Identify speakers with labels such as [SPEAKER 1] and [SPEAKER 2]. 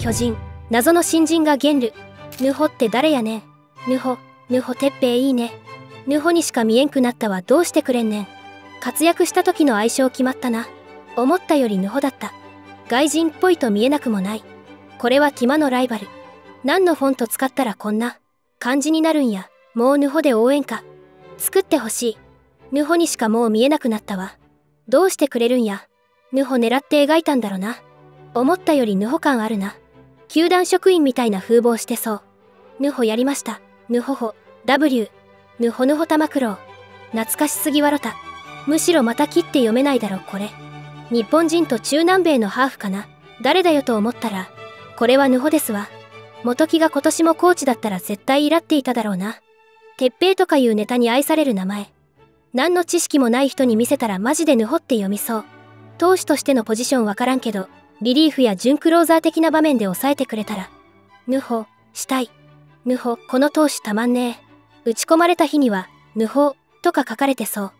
[SPEAKER 1] 巨人、謎の新人がゲンル。ヌホって誰やねん。ヌホてっぺいいね。ヌホにしか見えんくなったわ。どうしてくれんねん。活躍した時の相性決まったな。思ったよりヌホだった。外人っぽいと見えなくもない。これはキマのライバル。何のフォント使ったらこんな感じになるんや。もうヌホで応援歌作ってほしい。ヌホにしかもう見えなくなったわ。どうしてくれるんや。ヌホ狙って描いたんだろな。思ったよりヌホ感あるな。球団職員みたいな風貌してそう。ヌホやりました。ヌホホ W ヌホ玉九郎。懐かしすぎわろた。むしろまた切って読めないだろこれ。日本人と中南米のハーフかな。誰だよと思ったらこれはヌホですわ。元木が今年もコーチだったら絶対イラっていただろうな。鉄平とかいうネタに愛される名前。何の知識もない人に見せたらマジでヌホって読みそう。投手としてのポジションわからんけどリリーフや準クローザー的な場面で抑えてくれたらヌホしたい。ヌホこの投手たまんねえ。打ち込まれた日にはヌホとか書かれてそう。